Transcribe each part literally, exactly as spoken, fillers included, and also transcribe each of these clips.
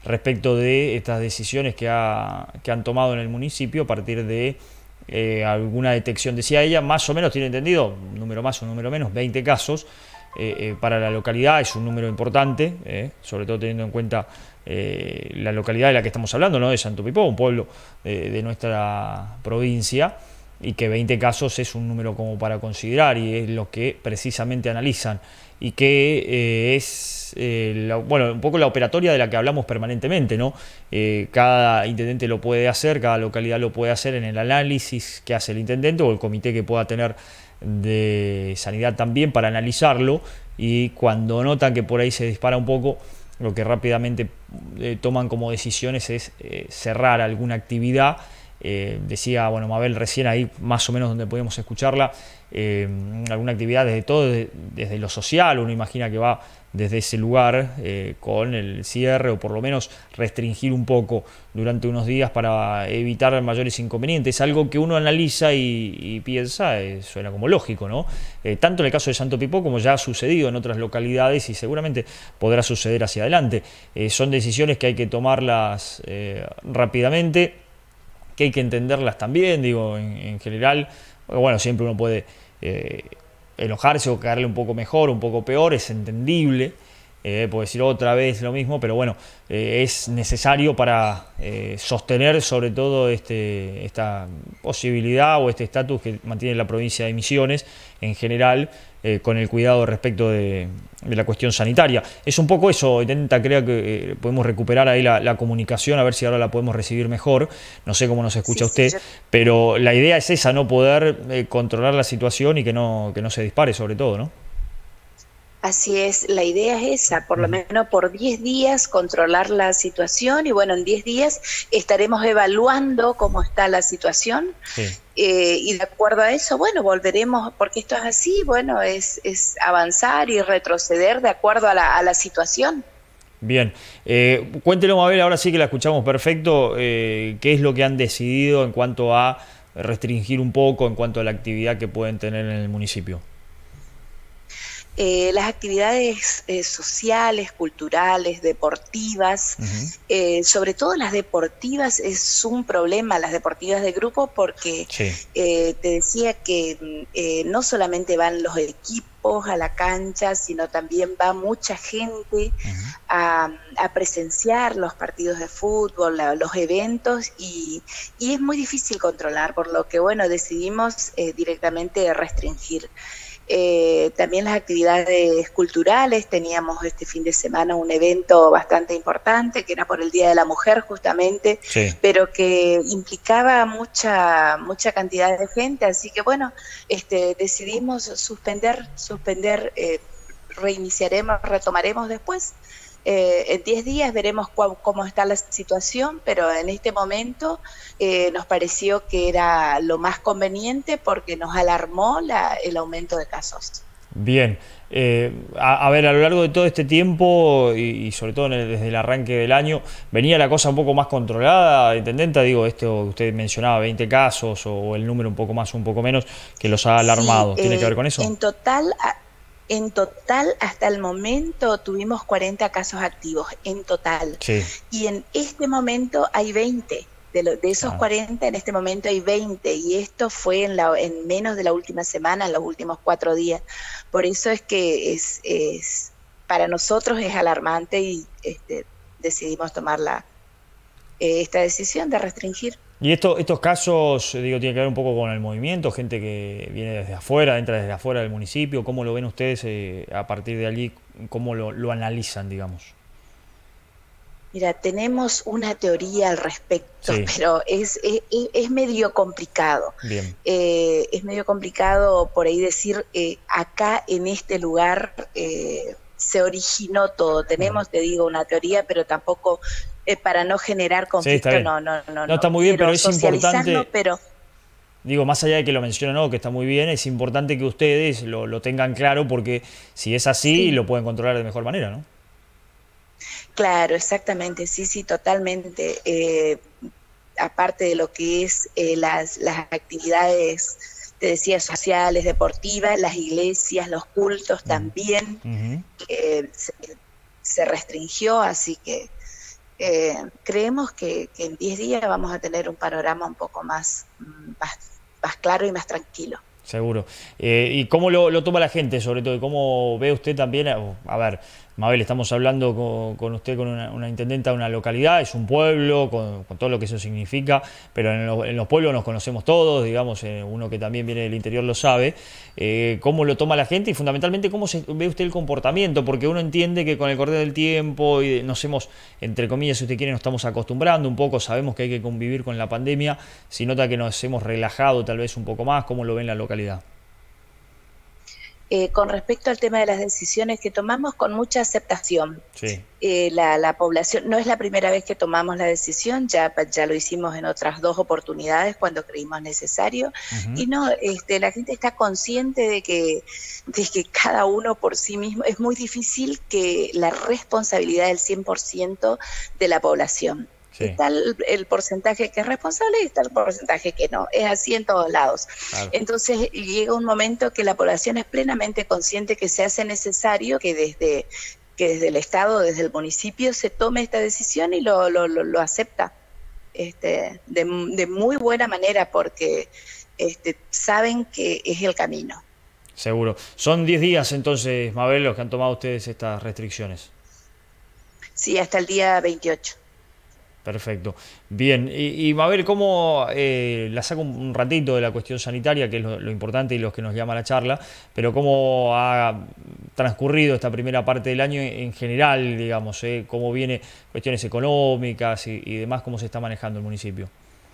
respecto de estas decisiones que, ha, que han tomado en el municipio a partir de eh, alguna detección. Decía ella, más o menos, tiene entendido, un número más o un número menos, veinte casos. Eh, eh, para la localidad es un número importante, eh, sobre todo teniendo en cuenta eh, la localidad de la que estamos hablando, ¿no? De Santo Pipó, un pueblo eh, de nuestra provincia, y que veinte casos es un número como para considerar, y es lo que precisamente analizan, y que eh, es eh, la, bueno, un poco la operatoria de la que hablamos permanentemente, ¿no? Eh, cada intendente lo puede hacer, cada localidad lo puede hacer en el análisis que hace el intendente o el comité que pueda tener de sanidad también para analizarlo, y cuando notan que por ahí se dispara un poco, lo que rápidamente eh, toman como decisiones es eh, cerrar alguna actividad. Eh, decía, bueno, Mabel recién ahí más o menos donde podíamos escucharla, eh, alguna actividad desde todo, desde, desde lo social, uno imagina que va desde ese lugar eh, con el cierre, o por lo menos restringir un poco durante unos días para evitar mayores inconvenientes, algo que uno analiza y, y piensa, eh, suena como lógico, ¿no? Eh, tanto en el caso de Santo Pipó como ya ha sucedido en otras localidades y seguramente podrá suceder hacia adelante. Eh, son decisiones que hay que tomarlas eh, rápidamente, que hay que entenderlas también, digo, en, en general. Bueno, siempre uno puede eh, enojarse o caerle un poco mejor, un poco peor, es entendible, eh, puedo decir otra vez lo mismo, pero bueno, eh, es necesario para eh, sostener sobre todo este, esta posibilidad o este estatus que mantiene la provincia de Misiones en general, eh, con el cuidado respecto de, de la cuestión sanitaria. Es un poco eso, intenta, creo que eh, podemos recuperar ahí la, la comunicación, a ver si ahora la podemos recibir mejor, no sé cómo nos escucha Sí, sí, usted, yo- pero la idea es esa, no poder eh, controlar la situación y que no, que no se dispare sobre todo, ¿no? Así es, la idea es esa, por lo Ujú. menos por diez días controlar la situación y bueno, en diez días estaremos evaluando cómo está la situación Sí. eh, y de acuerdo a eso, bueno, volveremos, porque esto es así, bueno, es, es avanzar y retroceder de acuerdo a la, a la situación. Bien, eh, cuéntenos, Mabel, ahora sí que la escuchamos perfecto, eh, qué es lo que han decidido en cuanto a restringir un poco, en cuanto a la actividad que pueden tener en el municipio. Eh, las actividades eh, sociales, culturales, deportivas, Ujú. eh, sobre todo las deportivas es un problema, las deportivas de grupo, porque Sí. eh, te decía que eh, no solamente van los equipos a la cancha, sino también va mucha gente Ujú. a, a presenciar los partidos de fútbol, la, los eventos, y, y es muy difícil controlar, por lo que bueno, decidimos eh, directamente restringir. Eh, también las actividades culturales, teníamos este fin de semana un evento bastante importante que era por el Día de la Mujer justamente, Sí. pero que implicaba mucha mucha cantidad de gente, así que bueno, este, decidimos suspender, suspender, eh, reiniciaremos, retomaremos después. Eh, en diez días veremos cómo está la situación, pero en este momento eh, nos pareció que era lo más conveniente porque nos alarmó la, el aumento de casos. Bien, eh, a, a ver, a lo largo de todo este tiempo y, y sobre todo en el- desde el arranque del año, ¿venía la cosa un poco más controlada, intendenta? Digo, esto que usted mencionaba, veinte casos o el número un poco más o un poco menos que los ha Sí, alarmado. ¿Tiene que ver eh, con eso? en total, en total hasta el momento tuvimos cuarenta casos activos, en total. Sí. Y en este momento hay veinte. De, lo, de esos Ah, cuarenta, en este momento hay veinte. Y esto fue en, la, en menos de la última semana, en los últimos cuatro días. Por eso es que es, es para nosotros es alarmante y este, decidimos tomar la, eh, esta decisión de restringir. y esto, estos casos, eh, digo, tiene que ver un poco con el movimiento, gente que viene desde afuera, entra desde afuera del municipio. ¿Cómo lo ven ustedes eh, a partir de allí? ¿Cómo lo, lo analizan, digamos? Mira, tenemos una teoría al respecto, Sí, pero es, es, es medio complicado. bien. Eh, es medio complicado por ahí decir, eh, acá en este lugar eh, se originó todo. Ujú. Tenemos, te digo, una teoría, pero tampoco eh, para no generar Sí, está conflicto, bien. no, no, no, No, no está muy bien, pero quiero es socializarlo, importante, pero digo, más allá de que lo mencionen o no, que está muy bien, es importante que ustedes lo, lo tengan claro porque si es así, sí. lo pueden controlar de mejor manera, ¿no? Claro, exactamente, sí, sí, totalmente. Eh, aparte de lo que es eh, las, las actividades, te decía, sociales, deportivas, las iglesias, los cultos Ujú. también Ujú. eh, se, se, restringió, así que eh, creemos que, que en diez días vamos a tener un panorama un poco más, más, más claro y más tranquilo. Seguro. Eh, ¿Y cómo lo, lo toma la gente, sobre todo? ¿Y cómo ve usted también? A ver, Mabel, estamos hablando con, con usted, con una, una intendenta de una localidad, es un pueblo, con, con todo lo que eso significa, pero en, lo, en los pueblos nos conocemos todos, digamos, eh, uno que también viene del interior lo sabe. Eh, ¿Cómo lo toma la gente? Y fundamentalmente, ¿cómo se, ve usted el comportamiento? Porque uno entiende que con el correr del tiempo y nos hemos, entre comillas, si usted quiere, nos estamos acostumbrando un poco, sabemos que hay que convivir con la pandemia, si nota que nos hemos relajado tal vez un poco más, ¿cómo lo ve en la localidad? Eh, con respecto al tema de las decisiones que tomamos, con mucha aceptación. Sí. Eh, la, la población, no es la primera vez que tomamos la decisión, ya, ya lo hicimos en otras dos oportunidades cuando creímos necesario, uh-huh. y no, este, la gente está consciente de que, de que cada uno por sí mismo, es muy difícil que la responsabilidad del cien por ciento de la población. Sí. Está el, el porcentaje que es responsable y está el porcentaje que no. Es así en todos lados. Claro. Entonces llega un momento que la población es plenamente consciente que se hace necesario que desde, que desde el Estado, desde el municipio, se tome esta decisión y lo, lo, lo, lo acepta este, de, de muy buena manera porque este, saben que es el camino. Seguro. Son diez días entonces, Mabel, los que han tomado ustedes estas restricciones. Sí, hasta el día veintiocho. Perfecto. Bien, y, y Mabel, ¿cómo eh, la saco un ratito de la cuestión sanitaria, que es lo, lo importante y lo que nos llama la charla, pero cómo ha transcurrido esta primera parte del año en general, digamos, eh, cómo viene cuestiones económicas y, y demás, cómo se está manejando el municipio?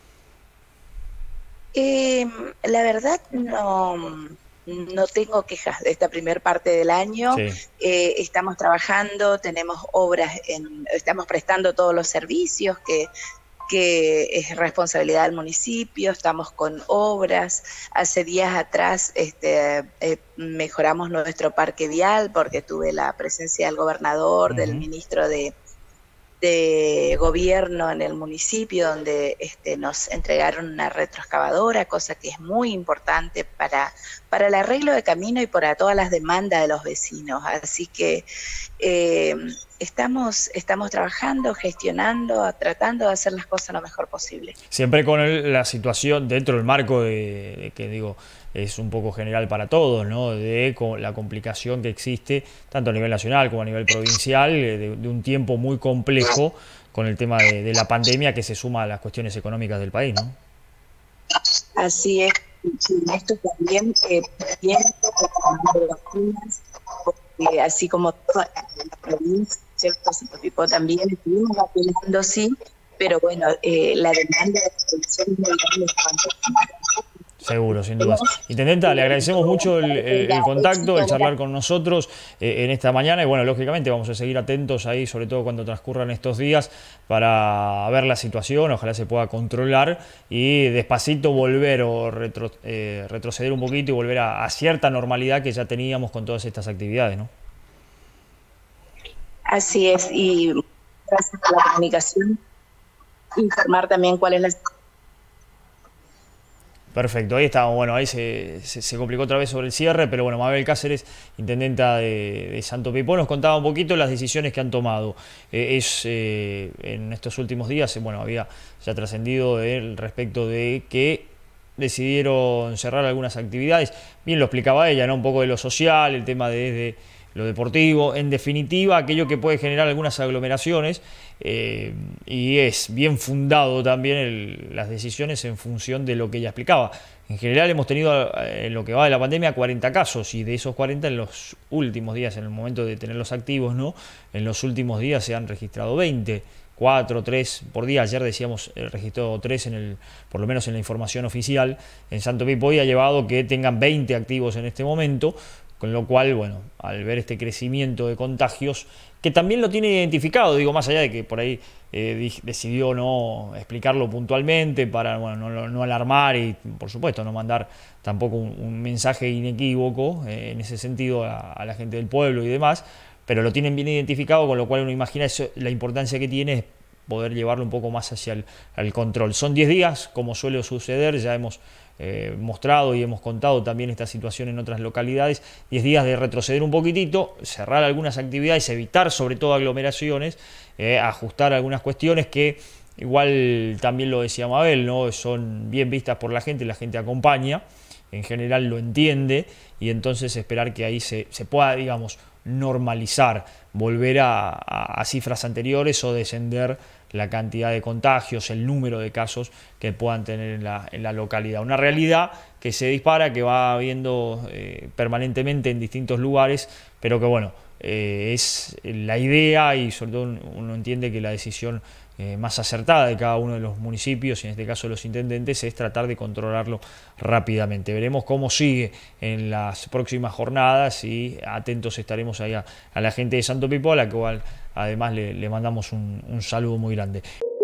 Eh, la verdad no... No tengo quejas de esta primera parte del año. Sí. Eh, estamos trabajando, tenemos obras, en, estamos prestando todos los servicios que, que es responsabilidad del municipio, estamos con obras. Hace días atrás este, eh, mejoramos nuestro parque vial porque tuve la presencia del gobernador, uh-huh. del ministro de, de gobierno en el municipio, donde este, nos entregaron una retroexcavadora, cosa que es muy importante para, para el arreglo de camino y para todas las demandas de los vecinos. Así que eh, estamos, estamos trabajando, gestionando, tratando de hacer las cosas lo mejor posible. Siempre con el, la situación dentro del marco de, de que digo es un poco general para todos, ¿no? De con la complicación que existe tanto a nivel nacional como a nivel provincial, de, de un tiempo muy complejo con el tema de, de la pandemia que se suma a las cuestiones económicas del país, ¿no? Así es. Esto también eh, bien, de vacunas, porque así como toda la provincia, ¿cierto? Tipo, también estuvimos vacunando, sí, pero bueno, eh, la demanda de producción es muy grande. Seguro, sin dudas. Intendenta, le agradecemos mucho el, el, el contacto, el charlar con nosotros eh, en esta mañana y bueno, lógicamente vamos a seguir atentos ahí, sobre todo cuando transcurran estos días, para ver la situación, ojalá se pueda controlar y despacito volver o retro, eh, retroceder un poquito y volver a, a cierta normalidad que ya teníamos con todas estas actividades, ¿no? Así es, y gracias por la comunicación, informar también cuál es la situación. Perfecto, ahí está, bueno, ahí se, se, se complicó otra vez sobre el cierre, pero bueno, Mabel Cáceres, intendenta de, de Santo Pipó, nos contaba un poquito las decisiones que han tomado. Eh, es eh, en estos últimos días, bueno, había ya trascendido respecto de que decidieron cerrar algunas actividades, bien lo explicaba ella, ¿no? Un poco de lo social, el tema de, de lo deportivo, en definitiva aquello que puede generar algunas aglomeraciones eh, y es bien fundado también el, las decisiones en función de lo que ella explicaba. En general hemos tenido en lo que va de la pandemia cuarenta casos y de esos cuarenta en los últimos días, en el momento de tenerlos activos, ¿no? En los últimos días se han registrado veinte. cuatro, tres por día. Ayer decíamos el registró tres en el, por lo menos en la información oficial. En Santo Pipó ha llevado que tengan veinte activos en este momento, con lo cual, bueno, al ver este crecimiento de contagios, que también lo tiene identificado, digo, más allá de que por ahí eh, decidió no explicarlo puntualmente para bueno, no, no alarmar y, por supuesto, no mandar tampoco un, un mensaje inequívoco eh, en ese sentido a, a la gente del pueblo y demás, pero lo tienen bien identificado, con lo cual uno imagina eso, la importancia que tiene poder llevarlo un poco más hacia el, el control. Son diez días, como suele suceder, ya hemos eh, mostrado y hemos contado también esta situación en otras localidades, diez días de retroceder un poquitito, cerrar algunas actividades, evitar sobre todo aglomeraciones, eh, ajustar algunas cuestiones que igual también lo decía Mabel, ¿no? Son bien vistas por la gente, la gente acompaña, en general lo entiende, y entonces esperar que ahí se, se pueda, digamos, normalizar, volver a, a, a cifras anteriores o descender la cantidad de contagios, el número de casos que puedan tener en la, en la localidad. Una realidad que se dispara, que va habiendo eh, permanentemente en distintos lugares, pero que bueno, eh, es la idea y sobre todo uno entiende que la decisión eh, más acertada de cada uno de los municipios, y en este caso los intendentes, es tratar de controlarlo rápidamente. Veremos cómo sigue en las próximas jornadas y atentos estaremos ahí a, a la gente de Santo Pipo, a la cual además le, le mandamos un, un saludo muy grande.